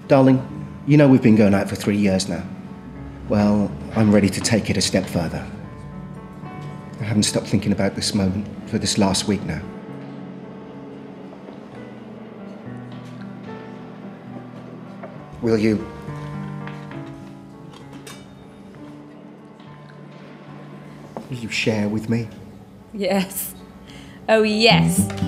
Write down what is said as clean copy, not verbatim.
Darling, you know we've been going out for 3 years now. Well, I'm ready to take it a step further. I haven't stopped thinking about this moment for this last week now. Will you? Will you share with me? Yes. Oh, yes.